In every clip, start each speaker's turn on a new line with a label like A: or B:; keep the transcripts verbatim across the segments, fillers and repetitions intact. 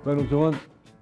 A: Ben o zaman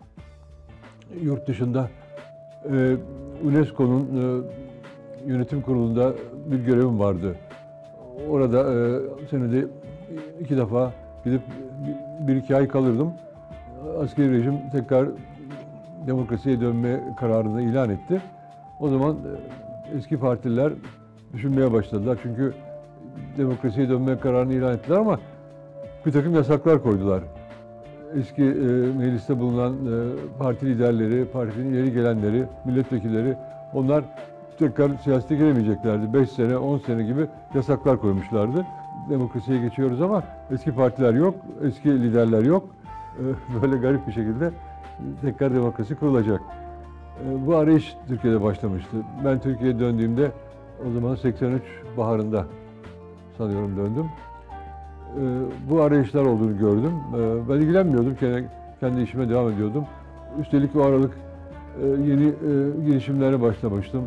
A: yurt dışında e, UNESCO'nun e, yönetim kurulunda bir görevim vardı. Orada e, senede iki defa gidip bir, bir iki ay kalırdım. Askeri rejim tekrar demokrasiye dönme kararını ilan etti. O zaman eski partililer düşünmeye başladılar. Çünkü demokrasiye dönme kararını ilan ettiler ama bir takım yasaklar koydular. Eski e, mecliste bulunan e, parti liderleri, partinin ileri gelenleri, milletvekilleri, onlar tekrar siyasete giremeyeceklerdi. beş sene, on sene gibi yasaklar koymuşlardı. Demokrasiye geçiyoruz ama eski partiler yok, eski liderler yok. E, böyle garip bir şekilde tekrar demokrasi kurulacak. E, bu arayış Türkiye'de başlamıştı. Ben Türkiye'ye döndüğümde o zaman seksen üç baharında sanıyorum döndüm. E, bu arayışlar olduğunu gördüm. E, ben ilgilenmiyordum, kendi, kendi işime devam ediyordum. Üstelik o aralık e, yeni e, girişimlere başlamıştım.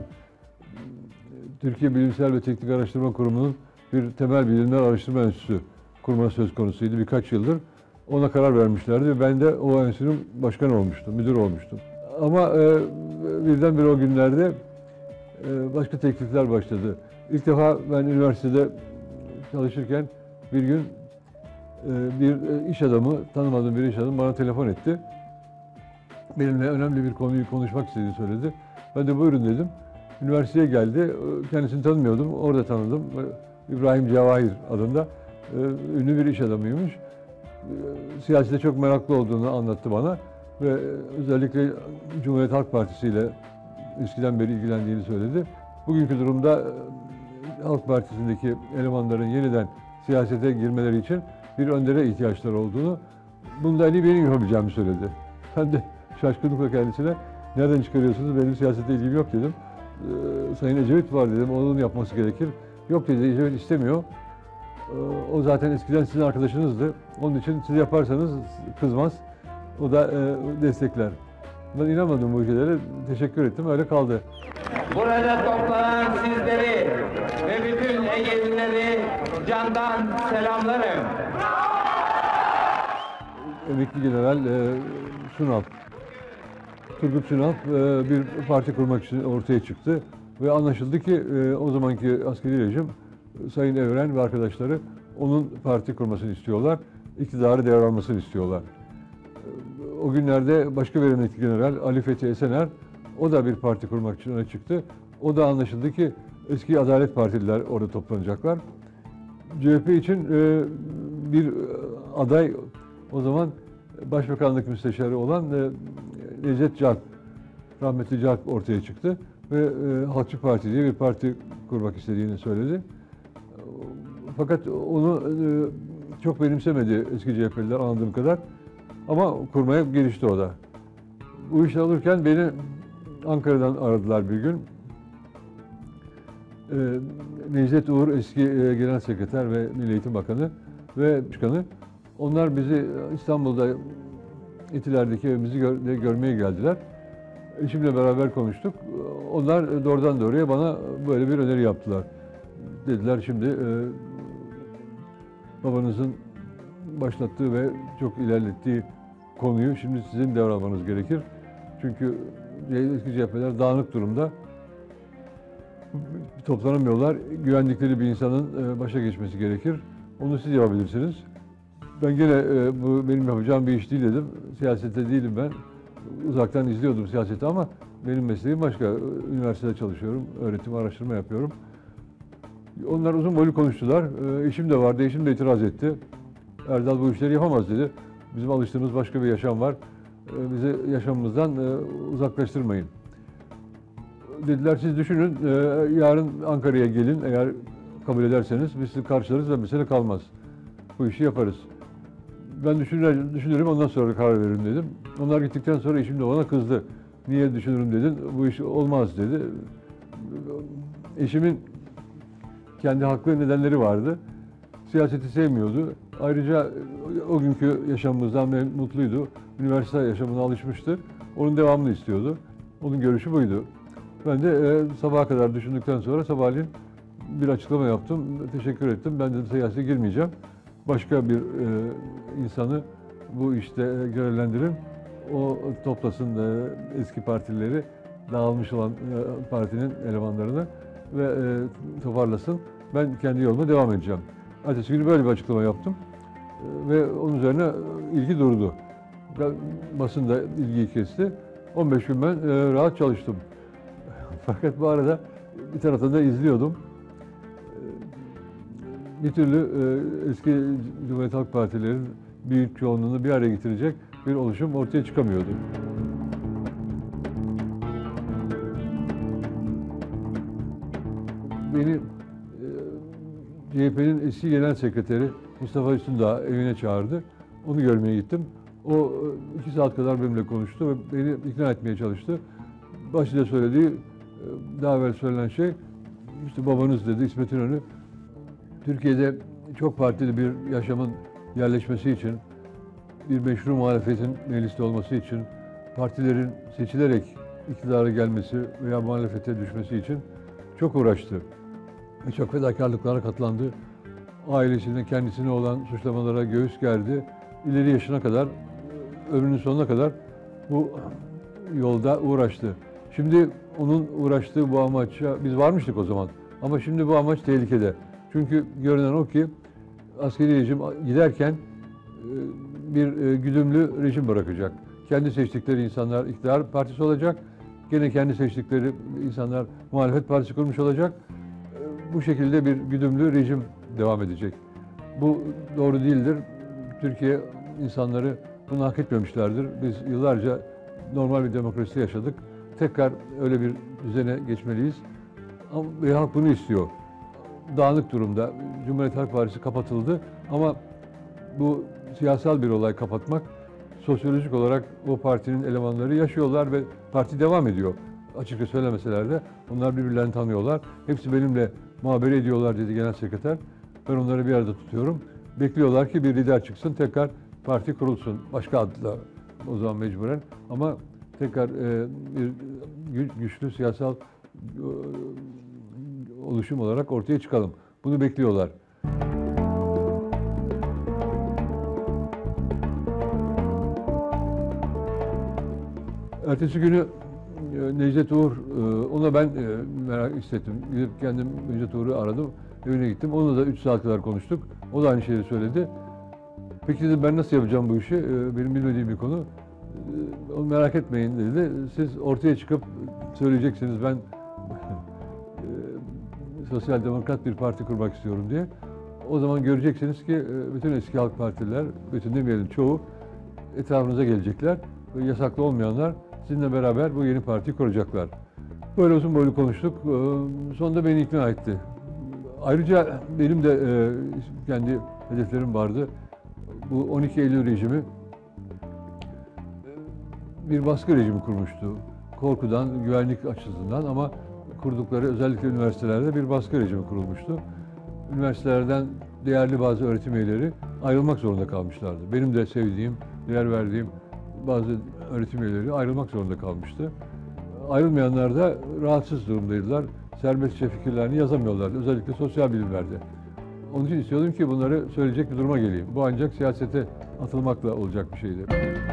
A: Türkiye Bilimsel ve Teknik Araştırma Kurumu'nun bir temel bilimler araştırma enstitüsü kurma söz konusuydu birkaç yıldır. Ona karar vermişlerdi ve ben de o enstitünün başkanı olmuştum, müdür olmuştum. Ama e, birdenbire o günlerde e, başka teklifler başladı. İlk defa ben üniversitede çalışırken bir gün e, bir iş adamı, tanımadığım bir iş adamı bana telefon etti. Benimle önemli bir konuyu konuşmak istediğini söyledi. Ben de buyurun dedim. Üniversiteye geldi. Kendisini tanımıyordum. Orada tanıdım. İbrahim Cevahir adında ünlü bir iş adamıymış. Siyasete çok meraklı olduğunu anlattı bana ve özellikle Cumhuriyet Halk Partisi ile eskiden beri ilgilendiğini söyledi. Bugünkü durumda Halk Partisi'ndeki elemanların yeniden siyasete girmeleri için bir öndere ihtiyaçları olduğunu, bunu da Ali benim yapabileceğimi söyledi. Ben de şaşkınlıkla kendisine nereden çıkarıyorsunuz, benim siyasete ilgim yok dedim. Ee, Sayın Ecevit var dedim, onun yapması gerekir. Yok dedi, Ecevit istemiyor. Ee, o zaten eskiden sizin arkadaşınızdı. Onun için siz yaparsanız kızmaz. O da e, destekler. Ben inanmadım bu ülkelere, teşekkür ettim, öyle kaldı.
B: Burada toplanan sizleri ve bütün Egelileri candan selamlarım.
A: Emekli General e, Sunal, Turgut Sunal e, bir parti kurmak için ortaya çıktı ve anlaşıldı ki e, o zamanki askeri rejim, Sayın Evren ve arkadaşları onun parti kurmasını istiyorlar, iktidarı devralmasını istiyorlar. E, o günlerde başka bir emekli general Ali Fethi Esener, o da bir parti kurmak için öne çıktı. O da anlaşıldı ki eski Adalet Partililer orada toplanacaklar. C H P için e, bir aday, o zaman Başbakanlık Müsteşarı olan e, Necdet Calp, rahmetli Calp ortaya çıktı ve e, Halkçı Parti diye bir parti kurmak istediğini söyledi. Fakat onu e, çok benimsemedi eski C H P'liler anladığım kadar, ama kurmaya girişti o da. Bu iş alırken beni Ankara'dan aradılar bir gün. E, Necdet Uğur eski e, Genel Sekreter ve Milli Eğitim Bakanı ve Başkanı. Onlar bizi İstanbul'da Etiler'deki evimizi gör, görmeye geldiler. Eşimle beraber konuştuk. Onlar doğrudan doğruya bana böyle bir öneri yaptılar. Dediler şimdi e, babanızın başlattığı ve çok ilerlettiği konuyu şimdi sizin devralmanız gerekir. Çünkü eski C H P'ler dağınık durumda. Toplanamıyorlar. Güvendikleri bir insanın başa geçmesi gerekir. Onu siz yapabilirsiniz. Ben gene e, bu benim yapacağım bir iş değil dedim. Siyasette değilim ben. Uzaktan izliyordum siyaseti ama benim mesleğim başka. Üniversitede çalışıyorum, öğretim, araştırma yapıyorum. Onlar uzun boylu konuştular. E, eşim de vardı, eşim de itiraz etti. Erdal bu işleri yapamaz dedi. Bizim alıştığımız başka bir yaşam var. E, bizi yaşamımızdan e, uzaklaştırmayın. Dediler siz düşünün, e, yarın Ankara'ya gelin, eğer kabul ederseniz biz sizi karşılarız ve mesele kalmaz. Bu işi yaparız. Ben düşünür, düşünürüm, ondan sonra karar veririm dedim. Onlar gittikten sonra eşim de bana kızdı. Niye düşünürüm dedin, bu iş olmaz dedi. Eşimin kendi haklı nedenleri vardı. Siyaseti sevmiyordu. Ayrıca o günkü yaşamımızdan mutluydu. Üniversite yaşamına alışmıştı. Onun devamını istiyordu. Onun görüşü buydu. Ben de e, sabaha kadar düşündükten sonra sabahleyin bir açıklama yaptım. Teşekkür ettim. Ben de siyasete girmeyeceğim. Başka bir e, insanı bu işte görevlendirin. O toplasın e, eski partileri, dağılmış olan e, partinin elemanlarını ve e, toparlasın. Ben kendi yoluma devam edeceğim. Ertesi günü böyle bir açıklama yaptım. E, ve onun üzerine ilgi durdu. Basın da ilgiyi kesti. on beş gün ben e, rahat çalıştım. Fakat bu arada bir taraftan da izliyordum. E, bir türlü e, eski Cumhuriyet Halk Partilerin büyük çoğunluğunu bir araya getirecek bir oluşum ortaya çıkamıyordu. Beni e, C H P'nin eski genel sekreteri Mustafa Üstündağ evine çağırdı. Onu görmeye gittim. O iki saat kadar benimle konuştu ve beni ikna etmeye çalıştı. Başta söylediği, daha evvel söylenen şey, işte babanız dedi, İsmet İnönü, Türkiye'de çok partili bir yaşamın yerleşmesi için, bir meşru muhalefetin mecliste olması için, partilerin seçilerek iktidara gelmesi veya muhalefete düşmesi için çok uğraştı. Ve çok fedakarlıklara katlandı. Ailesine, kendisine olan suçlamalara göğüs gerdi. İleri yaşına kadar, ömrünün sonuna kadar bu yolda uğraştı. Şimdi onun uğraştığı bu amaça biz varmıştık o zaman. Ama şimdi bu amaç tehlikede. Çünkü görünen o ki askeri rejim giderken bir güdümlü rejim bırakacak. Kendi seçtikleri insanlar iktidar partisi olacak. Gene kendi seçtikleri insanlar muhalefet partisi kurmuş olacak. Bu şekilde bir güdümlü rejim devam edecek. Bu doğru değildir. Türkiye insanları bunu hak etmemişlerdir. Biz yıllarca normal bir demokrasi yaşadık. Tekrar öyle bir düzene geçmeliyiz. Ve halk bunu istiyor. Dağınık durumda. Cumhuriyet Halk Partisi kapatıldı ama bu siyasal bir olay kapatmak, sosyolojik olarak o partinin elemanları yaşıyorlar ve parti devam ediyor. Açıkça söylemeseler de onlar birbirlerini tanıyorlar. Hepsi benimle muhabere ediyorlar dedi genel sekreter. Ben onları bir arada tutuyorum. Bekliyorlar ki bir lider çıksın, tekrar parti kurulsun. Başka adla o zaman mecburen. Ama tekrar e, bir güçlü siyasal e, oluşum olarak ortaya çıkalım. Bunu bekliyorlar. Ertesi günü Necdet Uğur, ona ben merak hissettim. Gidip kendim Necdet Uğur'u aradım, evine gittim. Onunla da üç saat kadar konuştuk. O da aynı şeyi söyledi. Peki dedim, ben nasıl yapacağım bu işi? Benim bilmediğim bir konu. Onu merak etmeyin dedi. Siz ortaya çıkıp söyleyeceksiniz, ben sosyal demokrat bir parti kurmak istiyorum diye. O zaman göreceksiniz ki bütün eski halk partiler, bütün demeyelim çoğu, etrafınıza gelecekler. Ve yasaklı olmayanlar sizinle beraber bu yeni partiyi kuracaklar. Böyle uzun boylu konuştuk. Sonunda beni ikna etti. Ayrıca benim de kendi hedeflerim vardı. Bu on iki Eylül rejimi bir baskı rejimi kurmuştu. Korkudan, güvenlik açısından, ama kurdukları özellikle üniversitelerde bir baskı rejimi kurulmuştu. Üniversitelerden değerli bazı öğretim üyeleri ayrılmak zorunda kalmışlardı. Benim de sevdiğim, değer verdiğim bazı öğretim üyeleri ayrılmak zorunda kalmıştı. Ayrılmayanlar da rahatsız durumdaydılar. Serbestçe fikirlerini yazamıyorlardı. Özellikle sosyal bilimlerde. Onun için istiyordum ki bunları söyleyecek bir duruma geleyim. Bu ancak siyasete atılmakla olacak bir şeydi.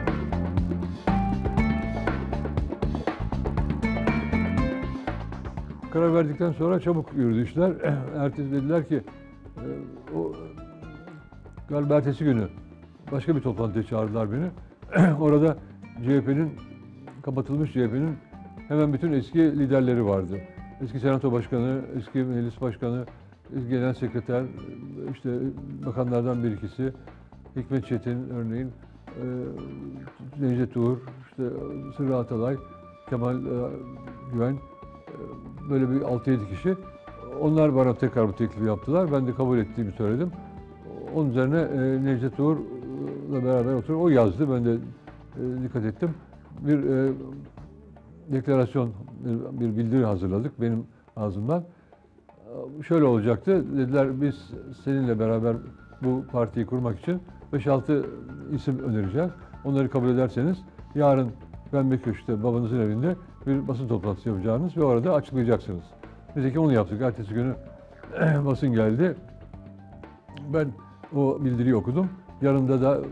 A: Karar verdikten sonra çabuk yürüdü işler. Ertesi dediler ki, o galiba ertesi günü başka bir toplantıya çağırdılar beni. Orada C H P'nin, kapatılmış C H P'nin hemen bütün eski liderleri vardı. Eski Senato Başkanı, eski Meclis Başkanı, eski Genel Sekreter, işte bakanlardan bir ikisi, Hikmet Çetin örneğin, Necdet Uğur, işte Sırrı Atalay, Kemal Güven, böyle bir altı yedi kişi. Onlar bana tekrar bu teklifi yaptılar. Ben de kabul ettiğimi söyledim. Onun üzerine e, Necdet Uğur'la beraber oturup o yazdı. Ben de e, dikkat ettim. Bir e, deklarasyon, bir, bir bildiri hazırladık benim ağzımdan. Şöyle olacaktı. Dediler, biz seninle beraber bu partiyi kurmak için beş altı isim önereceğiz. Onları kabul ederseniz yarın Pembeköşk'te babanızın evinde bir basın toplantısı yapacağınız ve orada açıklayacaksınız. Nitekim onu yaptık. Ertesi günü basın geldi. Ben o bildiriyi okudum. Yanımda da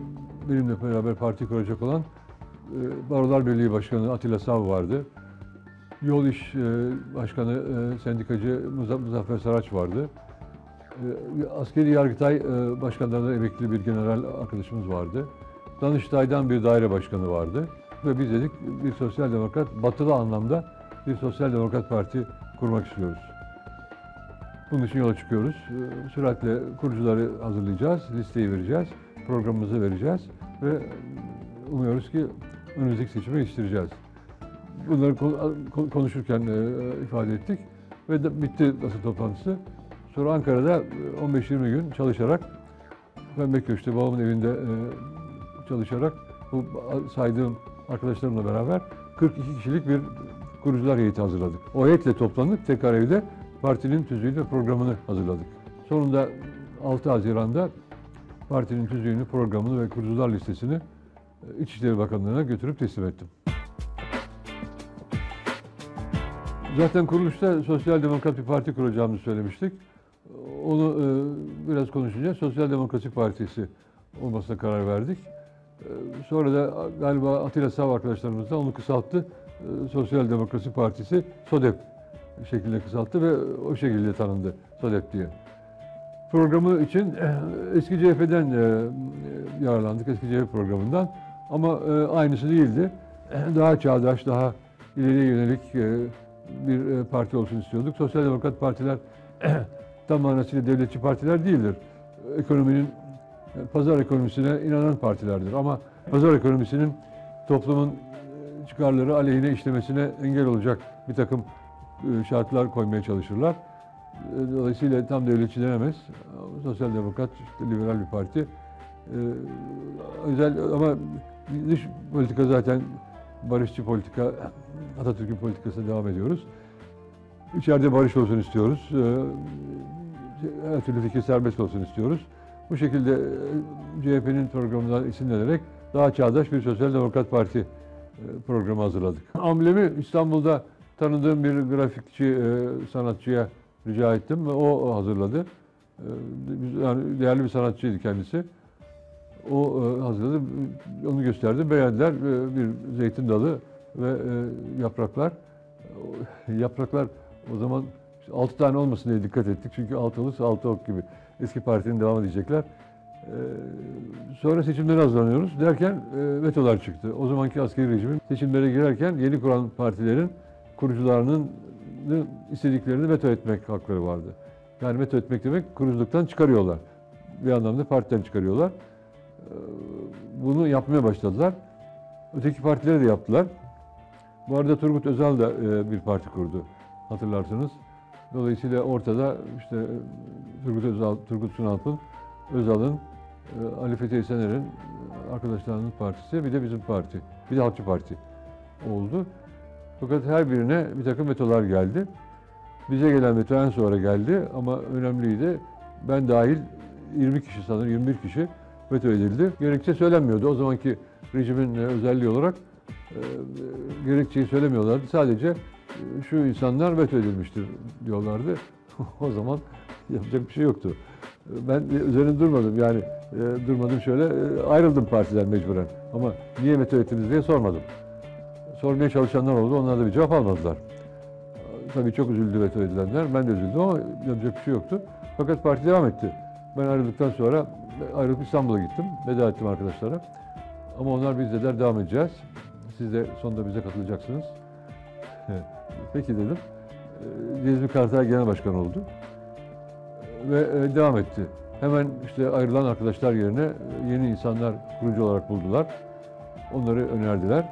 A: benimle beraber parti kuracak olan e, Barolar Birliği Başkanı Atilla Sav vardı. Yol İş e, Başkanı e, Sendikacı Muzaf- Muzaffer Saraç vardı. E, Askeri Yargıtay e, Başkanlarından emekli bir general arkadaşımız vardı. Danıştay'dan bir daire başkanı vardı. Ve biz dedik bir sosyal demokrat, batılı anlamda bir sosyal demokrat parti kurmak istiyoruz. Bunun için yola çıkıyoruz. E, Süratle kurucuları hazırlayacağız, listeyi vereceğiz, programımızı vereceğiz ve umuyoruz ki önümüzdeki seçime yetiştireceğiz. Bunları kon- konuşurken e, ifade ettik ve de bitti basın toplantısı. Sonra Ankara'da on beş yirmi gün çalışarak, Pembeköşk'te babamın evinde e, çalışarak bu saydığım arkadaşlarımla beraber kırk iki kişilik bir kurucular heyeti hazırladık. O heyetle toplandık, tekrar evde partinin tüzüğünü ve programını hazırladık. Sonunda altı Haziran'da partinin tüzüğünü, programını ve kurucular listesini e, İçişleri Bakanlığı'na götürüp teslim ettim. Zaten kuruluşta Sosyal Demokrat bir parti kuracağımızı söylemiştik. Onu e, biraz konuşunca Sosyal Demokratik Partisi olmasına karar verdik. E, sonra da galiba Atilla Sav arkadaşlarımız da onu kısalttı. E, Sosyal Demokrasi Partisi SODEP şeklinde kısalttı ve o şekilde tanındı SODEP diye. Programı için e, eski C H P'den e, yararlandık, eski C H P programından. Ama e, aynısı değildi. E, daha çağdaş, daha ileriye yönelik e, bir e, parti olsun istiyorduk. Sosyal Demokrat partiler tam manasıyla devletçi partiler değildir. Ekonominin, pazar ekonomisine inanan partilerdir. Ama pazar ekonomisinin toplumun çıkarları aleyhine işlemesine engel olacak bir takım şartlar koymaya çalışırlar. Dolayısıyla tam devletçi denemez. Sosyal Demokrat, işte liberal bir parti. Özel ama dış politika zaten barışçı politika, Atatürk'ün politikasına devam ediyoruz. İçeride barış olsun istiyoruz. Her türlü fikir serbest olsun istiyoruz. Bu şekilde C H P'nin programından esinlenerek daha çağdaş bir Sosyal Demokrat Parti programı hazırladık. Amblemi İstanbul'da tanıdığım bir grafikçi sanatçıya rica ettim ve o hazırladı. Yani değerli bir sanatçıydı kendisi. O hazırladı, onu gösterdi, beğendiler. Bir zeytin dalı ve yapraklar. Yapraklar o zaman altı tane olmasın diye dikkat ettik. Çünkü altı olursa altı ok gibi. Eski partinin devam edecekler. Sonra seçimlere hazırlanıyoruz derken vetolar çıktı. O zamanki askeri rejimin seçimlere girerken yeni kuran partilerin kurucularının istediklerini veto etmek hakları vardı. Yani veto etmek demek kuruculuktan çıkarıyorlar. Bir anlamda partiden çıkarıyorlar. Bunu yapmaya başladılar. Öteki partileri de yaptılar. Bu arada Turgut Özal da bir parti kurdu. Hatırlarsınız. Dolayısıyla ortada işte Turgut Özal, Turgut Sunalp'ın, Özal'ın, Ali Fethi Esener'in arkadaşlarının partisi, bir de bizim parti, bir de Halkçı Parti oldu. Fakat her birine bir takım vetolar geldi. Bize gelen veto en sonra geldi ama önemliydi. Ben dahil yirmi kişi sanırım, yirmi bir kişi veto edildi. Gerekçe söylenmiyordu. O zamanki rejimin özelliği olarak e, gerekçeyi söylemiyorlardı. Sadece e, şu insanlar veto edilmiştir diyorlardı. O zaman yapacak bir şey yoktu. Ben üzerinde durmadım. Yani e, durmadım şöyle, e, ayrıldım partiden mecburen. Ama niye veto ettiniz diye sormadım. Sormaya çalışanlar oldu. Onlar da bir cevap almadılar. Tabii çok üzüldü veto edilenler. Ben de üzüldüm ama yapacak bir şey yoktu. Fakat parti devam etti. Ben ayrıldıktan sonra ayrılıp İstanbul'a gittim. Veda ettim arkadaşlara. Ama onlar biz dediler devam edeceğiz. Siz de sonunda bize katılacaksınız. Peki dedim. Cezmi Kartal Genel Başkan oldu. Ve devam etti. Hemen işte ayrılan arkadaşlar yerine yeni insanlar kurucu olarak buldular. Onları önerdiler.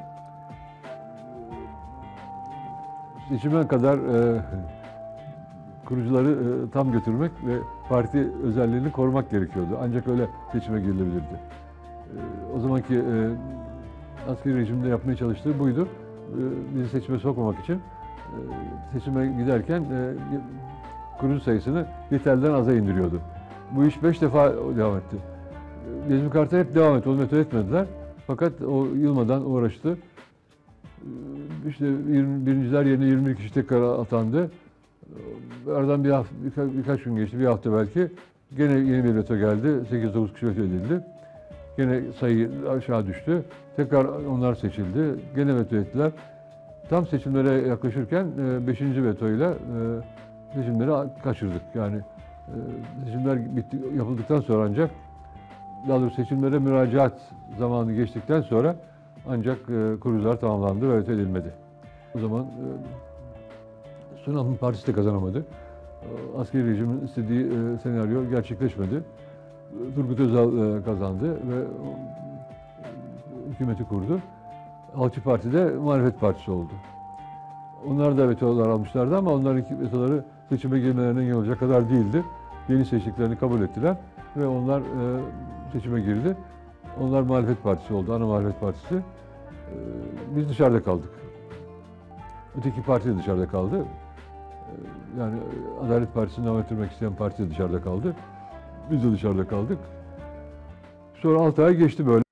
A: Seçime kadar e, kurucuları e, tam götürmek ve parti özelliğini korumak gerekiyordu. Ancak öyle seçime girilebilirdi. E, o zamanki e, askeri rejimde yapmaya çalıştığı buydu. E, bizi seçime sokmamak için e, seçime giderken e, kurucu sayısını yeterden aza indiriyordu. Bu iş beş defa devam etti. Cezmi Kartal hep devam etti, onu veto etmediler. Fakat o yılmadan uğraştı. İşte yirmi birinciler yerine yirmi bir kişi tekrar atandı. Aradan bir hafta, birka, birkaç gün geçti, bir hafta belki. Gene yeni bir veto geldi. sekiz dokuz kişi veto edildi. Gene sayı aşağı düştü. Tekrar onlar seçildi. Gene veto ettiler. Tam seçimlere yaklaşırken beşinci vetoyla e, seçimleri kaçırdık. Yani e, seçimler bitti, yapıldıktan sonra ancak, daha doğrusu seçimlere müracaat zamanı geçtikten sonra ancak e, kurullar tamamlandı ve veto edilmedi. O zaman e, Sunal'ın partisi de kazanamadı. E, askeri rejimin istediği e, senaryo gerçekleşmedi. Turgut Özal e, kazandı ve e, hükümeti kurdu. Halkçı Parti de muhalefet partisi oldu. Onlar da vetolar almışlardı ama onların vetoları seçime girmelerine engel olacak kadar değildi. Yeni seçtiklerini kabul ettiler ve onlar e, seçime girdi. Onlar muhalefet partisi oldu, ana muhalefet partisi. E, biz dışarıda kaldık. Öteki parti de dışarıda kaldı. E, yani Adalet Partisi'ni devam ettirmek isteyen parti de dışarıda kaldı. Biz de dışarıda kaldık. Sonra altı ay geçti böyle.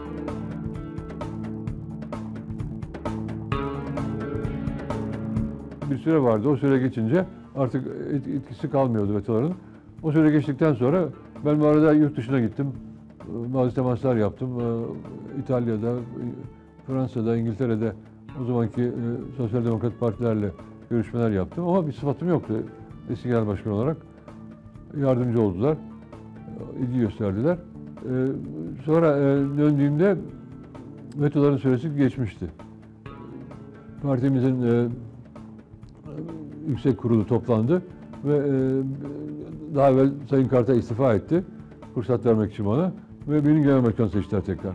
A: Bir süre vardı. O süre geçince artık etkisi kalmıyordu vetoların. O süre geçtikten sonra ben bu arada yurt dışına gittim. Bazı temaslar yaptım. İtalya'da, Fransa'da, İngiltere'de o zamanki Sosyal Demokrat partilerle görüşmeler yaptım. Ama bir sıfatım yoktu eski genel başkan olarak. Yardımcı oldular. İlgi gösterdiler. Sonra döndüğümde vetoların süresi geçmişti. Partimizin yüksek kurulu toplandı ve daha evvel Sayın Kartay istifa etti. Fırsat vermek için bana ve beni genel başkan seçtiler tekrar.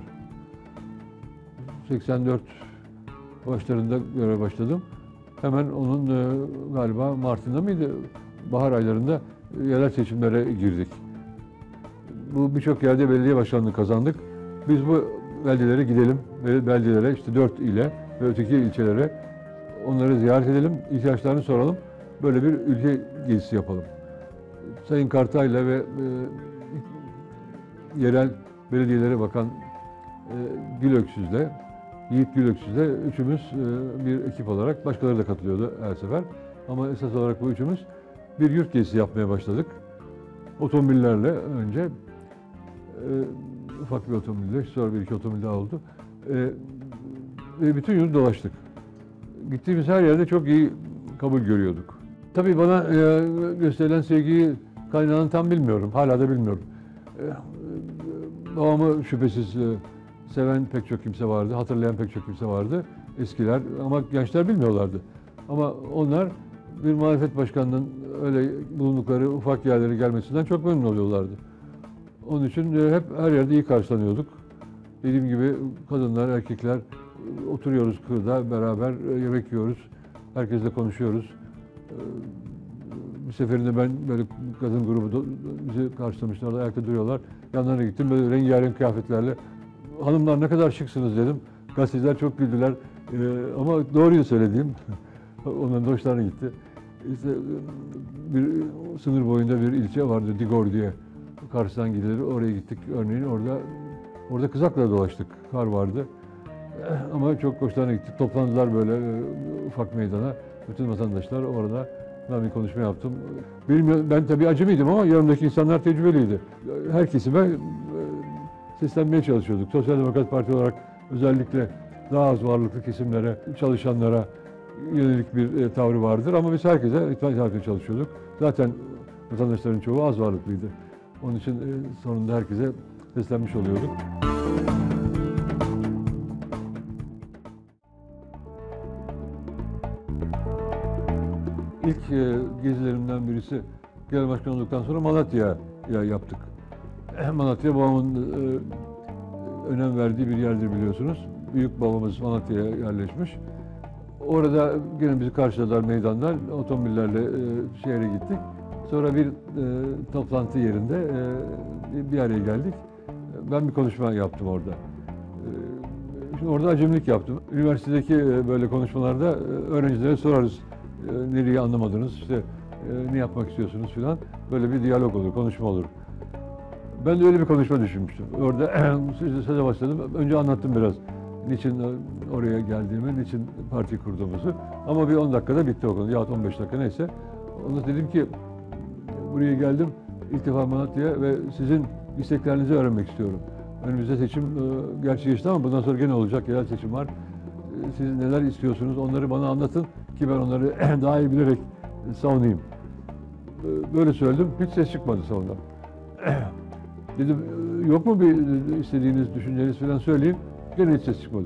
A: seksen dört başlarında görev başladım. Hemen onun galiba Mart'ında mıydı? Bahar aylarında yerel seçimlere girdik. Bu birçok yerde belediye başkanlığı kazandık. Biz bu beldelere gidelim, beldelere işte dört ile ve öteki ilçelere onları ziyaret edelim, ihtiyaçlarını soralım. Böyle bir ülke gezisi yapalım. Sayın Kartay'la ve e, yerel belediyelere bakan e, Gül Öksüz'le, Yiğit Gül Öksüz'le üçümüz e, bir ekip olarak, başkaları da katılıyordu her sefer. Ama esas olarak bu üçümüz bir yurt gezisi yapmaya başladık. Otomobillerle önce, e, ufak bir otomobille, sonra bir iki otomobil daha oldu. E, ve bütün yurdu dolaştık. Gittiğimiz her yerde çok iyi kabul görüyorduk. Tabii bana e, gösterilen sevgiyi kaynağını tam bilmiyorum, hala da bilmiyorum. E, babamı şüphesiz e, seven pek çok kimse vardı, hatırlayan pek çok kimse vardı eskiler ama gençler bilmiyorlardı. Ama onlar bir muhalefet başkanının öyle bulundukları ufak yerlere gelmesinden çok memnun oluyorlardı. Onun için e, hep her yerde iyi karşılanıyorduk. Dediğim gibi kadınlar, erkekler, oturuyoruz kırda beraber yemek yiyoruz. Herkesle konuşuyoruz. Bir seferinde ben böyle kadın grubu bizi karşılamışlar, ayakta duruyorlar. Yanlarına gittim böyle rengarenk kıyafetlerle. Hanımlar ne kadar şıksınız dedim. Gazeteciler çok güldüler. Ee, ama doğruyu söylediğim. Onların da hoşlarına gitti. İşte bir sınır boyunda bir ilçe vardı, Digor diye. Karşıdan gidilir. Oraya gittik örneğin. Orada orada kızakla dolaştık. Kar vardı. Ama çok hoşlarına gitti. Toplandılar böyle ufak meydana. Bütün vatandaşlar orada. Ben bir konuşma yaptım. Benim, ben tabii acemiydim ama yanımdaki insanlar tecrübeliydi. Her kesime seslenmeye çalışıyorduk. Sosyal Demokrat Parti olarak özellikle daha az varlıklı kesimlere, çalışanlara yönelik bir tavrı vardır. Ama biz herkese hitap etmeye çalışıyorduk. Zaten vatandaşların çoğu az varlıklıydı. Onun için sonunda herkese seslenmiş oluyorduk. İlk gezilerimden birisi genel başkan olduktan sonra Malatya'ya yaptık. Malatya babamın önem verdiği bir yerdir biliyorsunuz. Büyük babamız Malatya'ya yerleşmiş. Orada gene bizi karşıladılar meydanlar, otomobillerle şehre gittik. Sonra bir toplantı yerinde bir araya geldik. Ben bir konuşma yaptım orada. Şimdi orada acemilik yaptım. Üniversitedeki böyle konuşmalarda öğrencilere sorarız. Nereyi anlamadınız, işte ne yapmak istiyorsunuz filan. Böyle bir diyalog olur, konuşma olur. Ben de öyle bir konuşma düşünmüştüm. Orada söze başladım. Önce anlattım biraz. Niçin oraya geldiğimi, niçin parti kurduğumuzu. Ama bir on dakikada bitti o konu. Yahut on beş dakika neyse. Onda dedim ki buraya geldim. İlk defa Malatya'ya ve sizin isteklerinizi öğrenmek istiyorum. Önümüzde seçim e, gerçi geçti ama bundan sonra gene olacak, yerel seçim var. E, siz neler istiyorsunuz, onları bana anlatın ki ben onları daha iyi bilerek savunayım. E, böyle söyledim, hiç ses çıkmadı sonunda. Dedim, yok mu bir istediğiniz, düşünceniz falan söyleyin, gene hiç ses çıkmadı.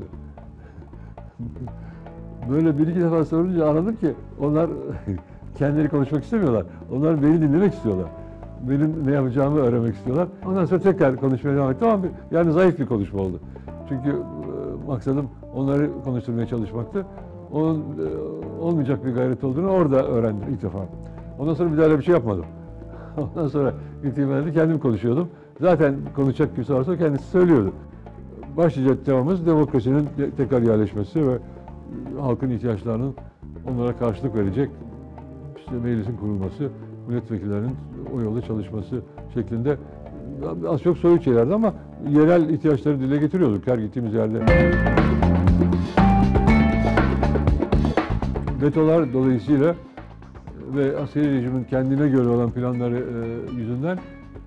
A: Böyle bir iki defa sorunca anladım ki onlar kendileri konuşmak istemiyorlar. Onlar beni dinlemek istiyorlar. Benim ne yapacağımı öğrenmek istiyorlar. Ondan sonra tekrar konuşmaya devam ettim ama yani zayıf bir konuşma oldu. Çünkü e, maksadım onları konuşturmaya çalışmaktı. Onun e, olmayacak bir gayret olduğunu orada öğrendim ilk defa. Ondan sonra bir daha öyle bir şey yapmadım. Ondan sonra gittiğimde kendim konuşuyordum. Zaten konuşacak kimse varsa kendisi söylüyordu. Başlayacak temamız demokrasinin tekrar yerleşmesi ve halkın ihtiyaçlarının onlara karşılık verecek işte meclisin kurulması, milletvekillerinin o yolda çalışması şeklinde az çok soyut şeylerdi ama yerel ihtiyaçları dile getiriyorduk her gittiğimiz yerde. Vetolar dolayısıyla ve askeri rejimin kendine göre olan planları yüzünden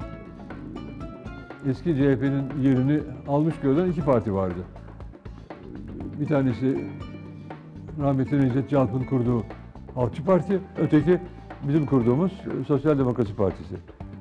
A: eski C H P'nin yerini almış görülen iki parti vardı. Bir tanesi rahmetli Necdet Calp'ın kurduğu Halkçı Parti, öteki bizim kurduğumuz Sosyal Demokrasi Partisi.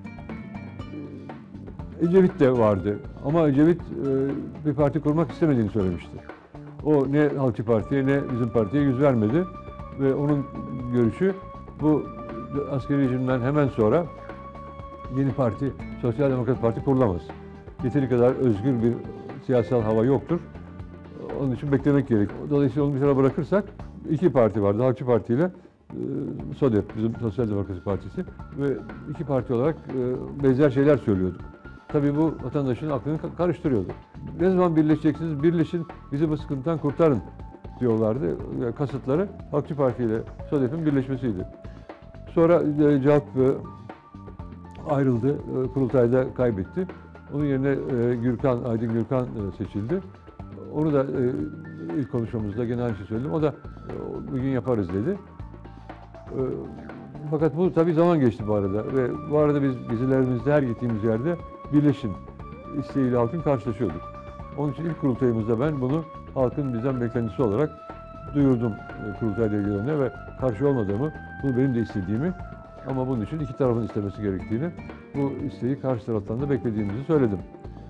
A: Ecevit de vardı ama Ecevit bir parti kurmak istemediğini söylemişti. O ne Halkçı Parti'ye ne bizim partiye yüz vermedi ve onun görüşü bu askeri rejimden hemen sonra yeni parti, Sosyal Demokrat Parti kurulamaz. Yeteri kadar özgür bir siyasal hava yoktur. Onun için beklemek gerek. Dolayısıyla onu bir tarafa bırakırsak iki parti vardı. Halkçı Parti ile e, SODEP, bizim Sosyal Demokrasi Partisi ve iki parti olarak e, benzer şeyler söylüyorduk. Tabii bu vatandaşın aklını karıştırıyordu. Ne zaman birleşeceksiniz? Birleşin, bizi bu sıkıntıdan kurtarın diyorlardı. Yani kasıtları Halkçı Parti ile SODEP'in birleşmesiydi. Sonra e, CHP e, ayrıldı, e, kurultayda kaybetti. Onun yerine e, Gürkan, Aydın Gürkan e, seçildi. Onu da e, ilk konuşmamızda gene aynı şey söyledim. O da e, bugün yaparız dedi. E, fakat bu tabii zaman geçti bu arada ve bu arada biz gezilerimizde her gittiğimiz yerde birleşin isteğiyle halkın karşılaşıyorduk. Onun için ilk kurultayımızda ben bunu halkın bizden beklentisi olarak duyurdum e, kurultay delegelerine ve karşı olmadığımı, bunu benim de istediğimi ama bunun için iki tarafın istemesi gerektiğini, bu isteği karşı taraftan da beklediğimizi söyledim.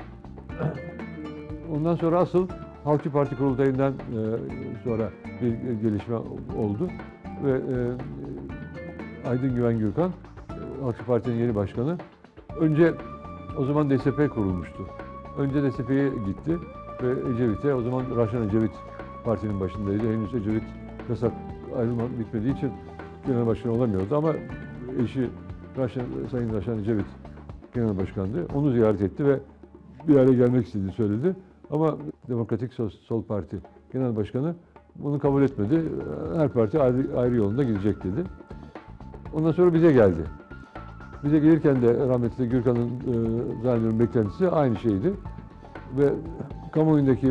A: Ondan sonra asıl Halkçı Parti kurultayından sonra bir gelişme oldu ve Aydın Güven Gürkan, Halkçı Parti'nin yeni başkanı, önce o zaman D S P kurulmuştu. Önce D S P'ye gitti ve Ecevit'e, o zaman Raşan Ecevit partinin başındaydı. Henüz Ecevit yasak ayrılma bitmediği için genel başkan olamıyordu ama eşi Raşan, Sayın Raşan Ecevit genel başkandı. Onu ziyaret etti ve bir araya gelmek istediğini söyledi. Ama Demokratik Sol Parti Genel Başkanı bunu kabul etmedi. Her parti ayrı, ayrı yolunda gidecek dedi. Ondan sonra bize geldi. Bize gelirken de rahmetli Gürkan'ın e, zannediyorum beklentisi aynı şeydi. Ve kamuoyundaki e,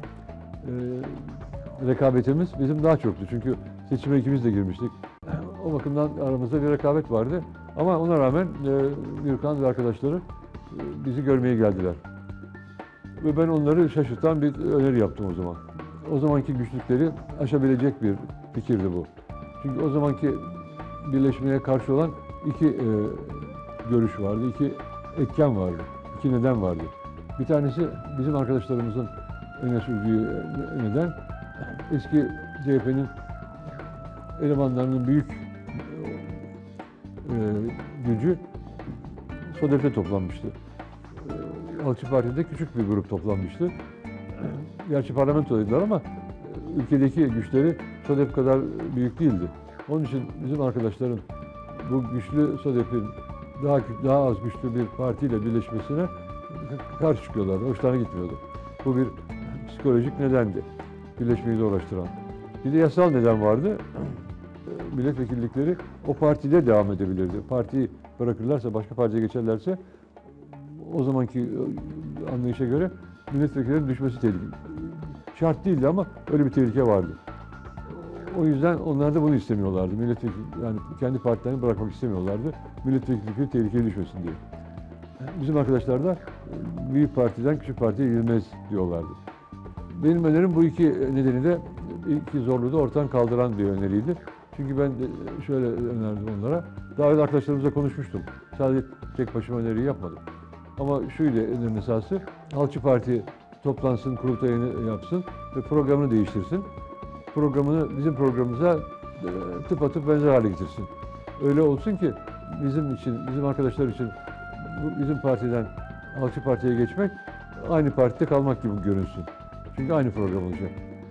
A: rekabetimiz bizim daha çoktu. Çünkü seçime ikimiz de girmiştik. O bakımdan aramızda bir rekabet vardı. Ama ona rağmen e, Gürkan ve arkadaşları e, bizi görmeye geldiler. Ve ben onları şaşırtan bir öneri yaptım o zaman. O zamanki güçlükleri aşabilecek bir fikirdi bu. Çünkü o zamanki birleşmeye karşı olan iki e, görüş vardı, iki etken vardı, iki neden vardı. Bir tanesi bizim arkadaşlarımızın öne sürdüğü neden, eski C H P'nin elemanlarının büyük e, gücü SODEP'te toplanmıştı. Halkçı Parti'de küçük bir grup toplanmıştı. Gerçi parlamentodaydılar ama ülkedeki güçleri SODEP kadar büyük değildi. Onun için bizim arkadaşların bu güçlü SODEP'in daha daha az güçlü bir partiyle birleşmesine karşı çıkıyorlardı. Hoşlarına gitmiyordu. Bu bir psikolojik nedendi. Birleşmeyi zorlaştıran. Bir de yasal neden vardı. Milletvekillikleri o partide devam edebilirdi. Partiyi bırakırlarsa, başka partiye geçerlerse o zamanki anlayışa göre milletvekillerinin düşmesi tehlikeli. Şart değildi ama öyle bir tehlike vardı. O yüzden onlar da bunu istemiyorlardı. Milletvekili, yani kendi partilerini bırakmak istemiyorlardı. Milletvekillikleri tehlikeye düşmesin diye. Bizim arkadaşlar da büyük partiden küçük partiye girmez diyorlardı. Benim önerim bu iki nedeniyle iki zorluğu da ortadan kaldıran bir öneriydi. Çünkü ben de şöyle önerdim onlara. Daha önce arkadaşlarımızla konuşmuştum. Sadece tek başıma öneriyi yapmadım. Ama şuydu önerinin esası. Halkçı Parti toplansın, kurultayını yapsın ve programını değiştirsin. Programını bizim programımıza tıpatıp benzer hale getirsin. Öyle olsun ki bizim için, bizim arkadaşlar için bizim partiden Halkçı Parti'ye geçmek aynı partide kalmak gibi görünsün. Çünkü aynı program olacak.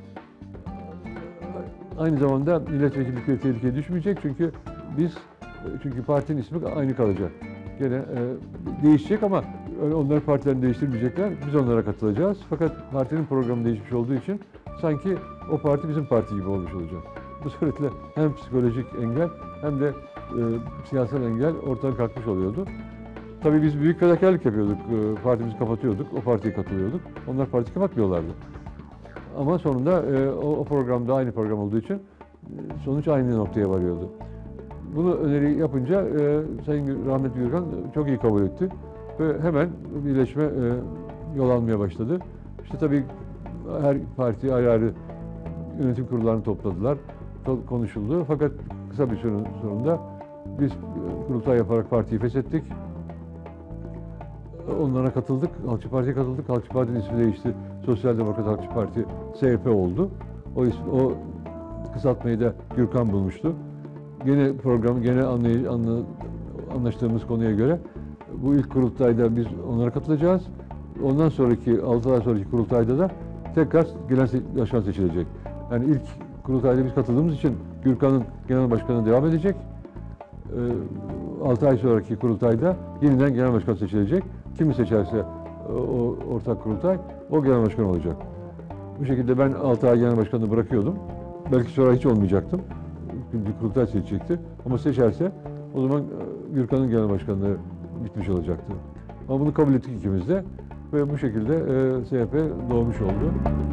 A: Aynı zamanda milletvekillikleri tehlikeye düşmeyecek çünkü biz, çünkü partinin ismi aynı kalacak. Gene e, değişecek ama onlar partilerini değiştirmeyecekler, biz onlara katılacağız. Fakat partinin programı değişmiş olduğu için sanki o parti bizim parti gibi olmuş olacak. Bu suretle hem psikolojik engel hem de e, siyasal engel ortadan kalkmış oluyordu. Tabii biz büyük fedakarlık yapıyorduk, e, partimizi kapatıyorduk, o partiye katılıyorduk. Onlar parti kapatmıyorlardı. Ama sonunda e, o, o programda aynı program olduğu için e, sonuç aynı noktaya varıyordu. Bunu öneri yapınca e, Sayın Rahmetli Gürkan çok iyi kabul etti ve hemen birleşme e, yol almaya başladı. İşte tabii her parti ayrı ayrı yönetim kurullarını topladılar, konuşuldu. Fakat kısa bir süre sonunda biz kurultay yaparak partiyi feshettik. Onlara katıldık, Halkçı Parti'ye katıldık. Halkçı Parti'nin ismi değişti. Sosyal Demokrat Halkçı Parti S H P oldu. O, ismi, o kısaltmayı da Gürkan bulmuştu. Gene program, gene anlay, anla, anlaştığımız konuya göre bu ilk kurultayda biz onlara katılacağız. Ondan sonraki, altı ay sonraki kurultayda da tekrar genel başkan seçilecek. Yani ilk kurultayda biz katıldığımız için Gürkan'ın genel başkanı devam edecek. altı ay sonraki kurultayda yeniden genel başkan seçilecek. Kimi seçerse o ortak kurultay, o genel başkan olacak. Bu şekilde ben altı ay genel başkanlığı bırakıyordum. Belki sonra hiç olmayacaktım. Bir kurultay seçecekti. Ama seçerse o zaman Gürkan'ın genel başkanlığı bitmiş olacaktı. Ama bunu kabul ettik ikimiz de. Ve bu şekilde e, S H P doğmuş oldu.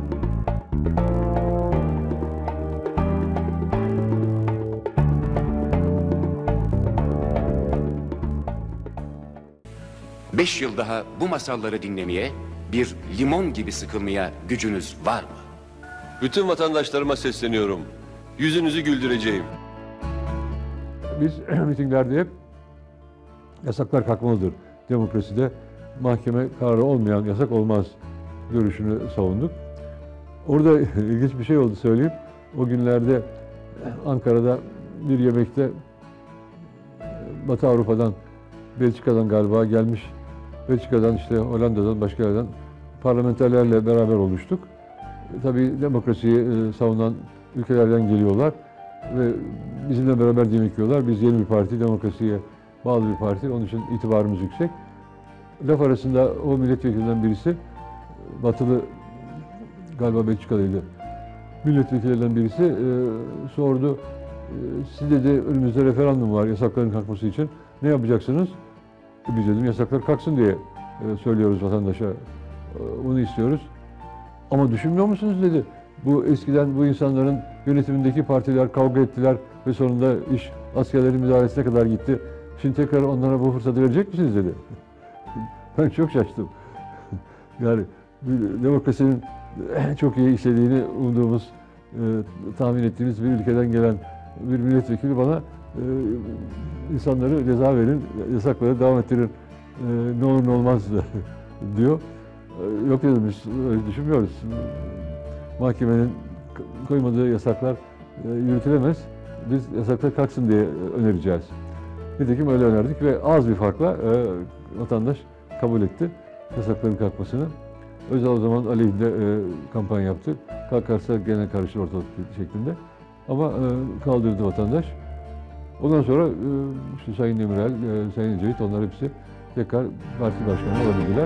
C: Beş yıl daha bu masalları dinlemeye, bir limon gibi sıkılmaya gücünüz var mı?
D: Bütün vatandaşlarıma sesleniyorum. Yüzünüzü güldüreceğim.
A: Biz mitinglerde hep yasaklar kalkmalıdır. Demokraside mahkeme kararı olmayan yasak olmaz görüşünü savunduk. Orada ilginç bir şey oldu söyleyeyim. O günlerde Ankara'da bir yemekte Batı Avrupa'dan, Belçika'dan galiba gelmiş, Belçika'dan işte Hollanda'dan, başka yerden parlamenterlerle beraber olmuştuk. Tabii demokrasiyi savunan ülkelerden geliyorlar ve bizimle beraber yemek yiyorlar. Biz yeni bir parti, demokrasiye bağlı bir parti, onun için itibarımız yüksek. Laf arasında o milletvekillerinden birisi, batılı galiba Belçikalıydı, milletvekillerinden birisi e, sordu. E, siz dedi önümüzde referandum var yasakların kalkması için. Ne yapacaksınız? E, biz dedim yasaklar kalksın diye e, söylüyoruz vatandaşa. E, onu istiyoruz. Ama düşünmüyor musunuz dedi. Bu eskiden bu insanların yönetimindeki partiler kavga ettiler ve sonunda iş askerlerin müdahalesine kadar gitti. Şimdi tekrar onlara bu fırsatı verecek misiniz dedi. Ben çok şaştım. Yani demokrasinin çok iyi işlediğini umduğumuz, e, tahmin ettiğimiz bir ülkeden gelen bir milletvekili bana e, insanları ceza verin, yasakları devam ettirin, e, ne olur ne olmaz diyor. E, yok dedim, biz öyle düşünmüyoruz. Mahkemenin koymadığı yasaklar e, yürütülemez. Biz yasaklar kalksın diye önereceğiz. Nitekim öyle önerdik ve az bir farkla e, vatandaş kabul etti yasakların kalkmasını. Özel o zaman aleyhinde e, kampanya yaptı. Kalkarsa gene karışır ortalık şeklinde. Ama e, kaldırdı vatandaş. Ondan sonra e, işte Sayın Demirel, e, Sayın Ecevit onlar hepsi tekrar parti başkanı olabildiler.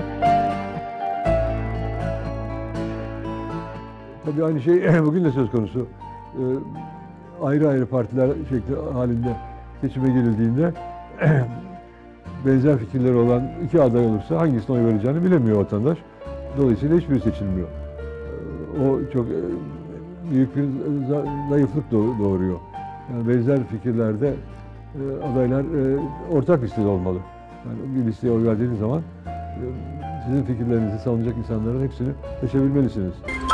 A: Tabii aynı şey bugün de söz konusu. E, ayrı ayrı partiler şekli halinde seçime girildiğinde benzer fikirleri olan iki aday olursa hangisine oy vereceğini bilemiyor vatandaş. Dolayısıyla hiçbiri seçilmiyor. O çok büyük bir zayıflık doğuruyor. Yani benzer fikirlerde adaylar ortak listede olmalı. Yani bir listeye oy verdiğiniz zaman e, sizin fikirlerinizi savunacak insanların hepsini seçebilmelisiniz.